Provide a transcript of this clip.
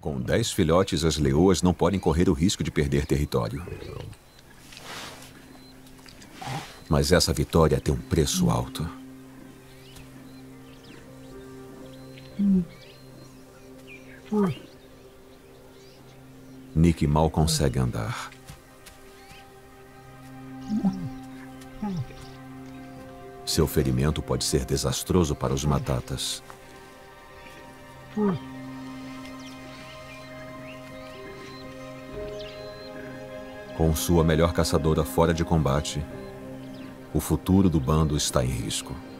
Com 10 filhotes, as leoas não podem correr o risco de perder território. Mas essa vitória tem um preço alto. Nick mal consegue andar. Seu ferimento pode ser desastroso para os matatas. Com sua melhor caçadora fora de combate, o futuro do bando está em risco.